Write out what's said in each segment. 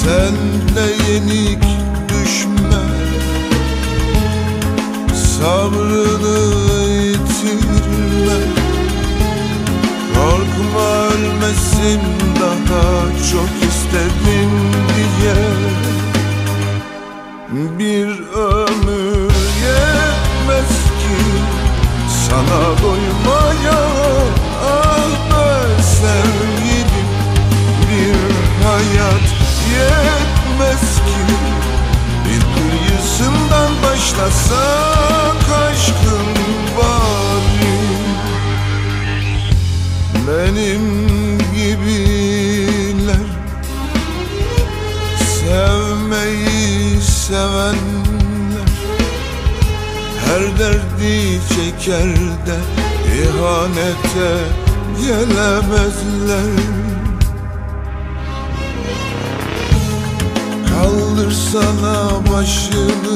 Senle yenik düşme, sabrını yitirme. Korkma ölmesin, daha çok istedim diye. Bir ömür yetmez ki sana doymaya. Ah be sevgilim, bir hayat yetmez ki. Bir kıyısından başlasak aşkın bari. Benim gibiler, sevmeyi sevenler, her derdi çeker de ihanete gelemezler. Kaldırsana başını,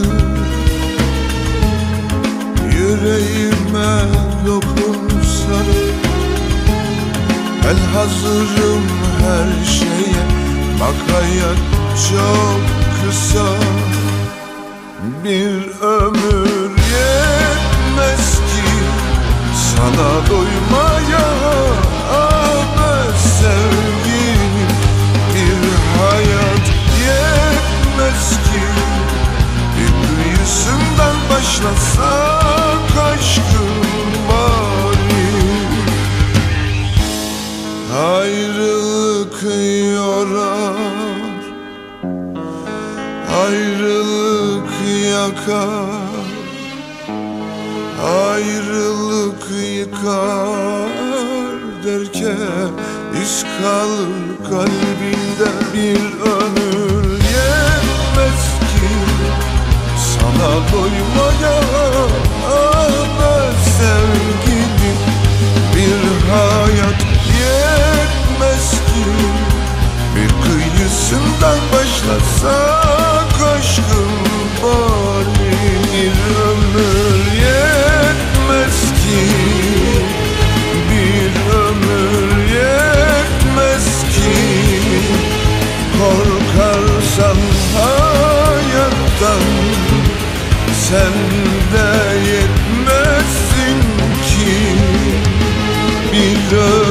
yüreğime dokunsana. Ben hazırım her şeye, bak hayat çok kısa. Bir ömür yetmez ki sana doymaya. Ah be sevgilim, bir hayat yetmez ki. Bir kıyısından başlasak aşkın bari. Ayrılık yorar, ayrılık yakar, ayrılık yıkar derken iz kalır kalbinde. Bir ömür yetmez ki sana doymaya. Ah be sevgilim, bir hayat yetmez ki. Bir kıyısından başlasak aşkın bari. Bir ömür yetmez ki, bir ömür yetmez ki. Korkarsan hayattan, sen de yetmezsin ki. Bir